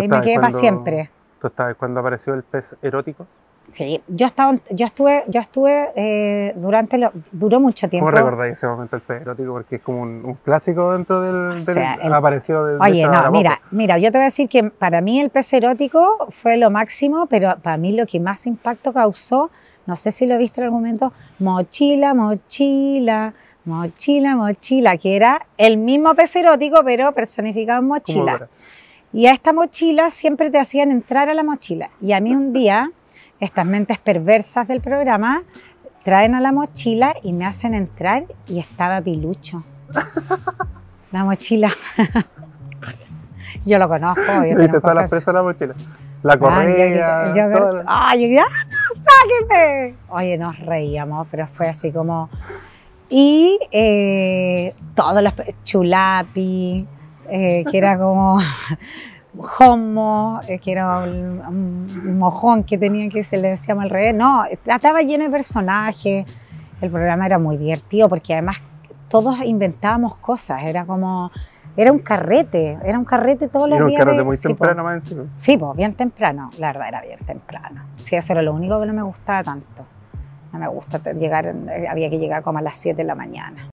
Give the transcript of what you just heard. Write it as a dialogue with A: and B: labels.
A: Ahí me quedé para siempre.
B: ¿Tú estabas cuando apareció el pez erótico?
A: Sí, yo estuve duró mucho tiempo.
B: ¿Cómo recordáis ese momento del pez erótico? Porque es como un clásico dentro
A: O sea,
B: apareció de
A: oye,
B: hecho,
A: no,
B: ahora poco.
A: mira, yo te voy a decir que para mí el pez erótico fue lo máximo, pero para mí lo que más impacto causó, no sé si lo viste en algún momento, mochila, mochila, mochila, mochila, que era el mismo pez erótico, pero personificado en mochila.
B: Ahora?
A: Y a esta mochila siempre te hacían entrar a la mochila. Y a mí un día, estas mentes perversas del programa, traen a la mochila y me hacen entrar y estaba Pilucho. La mochila. Yo lo conozco.
B: ¿Viste todas las presas en la mochila? La correa.
A: Yo sáquenme. Oye, nos reíamos, pero fue así como. Y todos los. Chulapi, que era como. Homo, que era un mojón que tenía que se le decíamos al revés. No, estaba lleno de personajes. El programa era muy divertido porque además todos inventábamos cosas. Era un carrete todos los días.
B: Era un carrete muy temprano más encima.
A: Sí, pues bien temprano, la verdad era bien temprano. Sí, eso era lo único que no me gustaba tanto. No me gusta llegar, había que llegar como a las 7 de la mañana.